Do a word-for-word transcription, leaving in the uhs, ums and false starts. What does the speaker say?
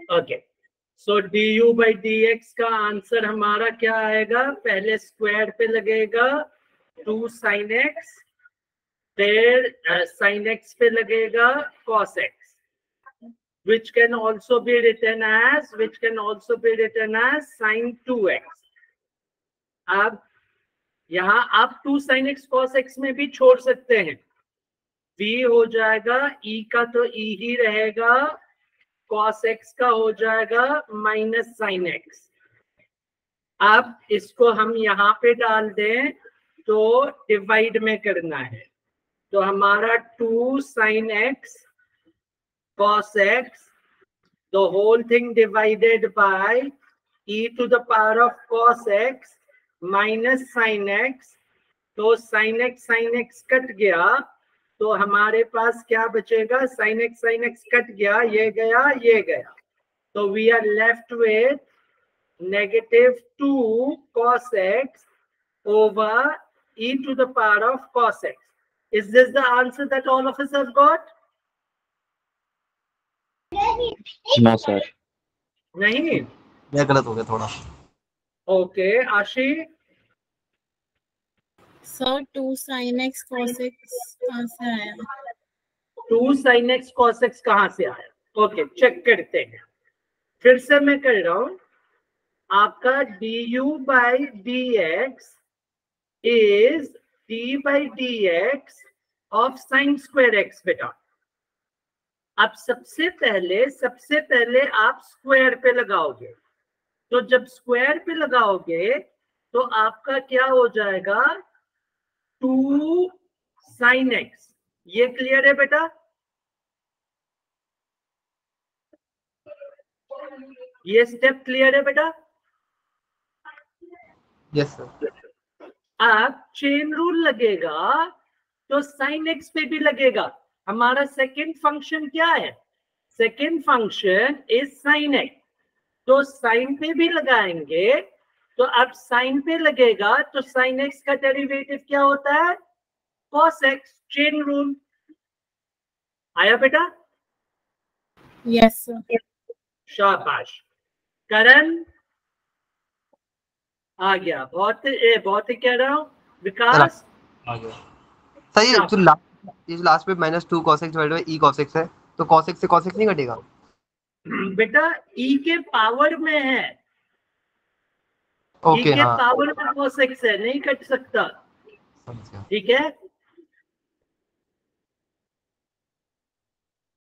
Okay, so D U by D X का answer हमारा क्या आएगा? पहले स्क्वायर पे लगेगा टू साइन एक्स, फिर साइन एक्स पे लगेगा cos X, which can also be written as which can also be written as sin two X. अब यहाँ आप two sine X cos X में भी छोड़ सकते हैं. v हो जाएगा e का तो e ही रहेगा, cos x का हो जाएगा माइनस साइन एक्स. अब इसको हम यहाँ पे डाल दें तो डिवाइड में करना है, तो हमारा two sine X cos x, the whole thing divided by e to the power of cos x minus sin x. तो sin x sin x cut गया, तो हमारे पास क्या बचेगा? sin x sin x cut गया, ये गया ये गया, तो we are left with negative two cos x over e to the power of cos x. Is this the answer that all of us have got? No sir, नहीं, ये गलत हो गया थोड़ा. Okay Ashi. Sir two sine X cos X कहाँ से आया? Two sine X cos X कहाँ से आया? ओके okay, चेक करते हैं. फिर से मैं कर रहा हूं, आपका D U by D X is D by D X of sine square X. बेटा अब सबसे पहले सबसे पहले आप स्क्वायर पे लगाओगे, तो जब स्क्वायर पे लगाओगे तो आपका क्या हो जाएगा? Two sine X. ये क्लियर है बेटा? ये स्टेप क्लियर है बेटा? Yes sir. अब चेन रूल लगेगा तो साइन एक्स पे भी लगेगा. हमारा सेकंड फंक्शन क्या है? Second function is sine X, तो साइन पे भी लगाएंगे, तो अब साइन पे लगेगा तो साइन एक्स का डेरिवेटिव क्या होता है? Cos x. चेन रूल आया बेटा? Yes sir. शाबाश. करण आ गया. बहुत ए, बहुत ही कह रहा हूँ. विकास आ गया. सही है. तो लास्ट ये लास्ट में minus two cos x divided by e cos x है, तो cos x से cos x नहीं घटेगा बेटा? e के पावर में है. ओके e के हाँ. पावर में cos x है, नहीं कट सकता. ठीक है.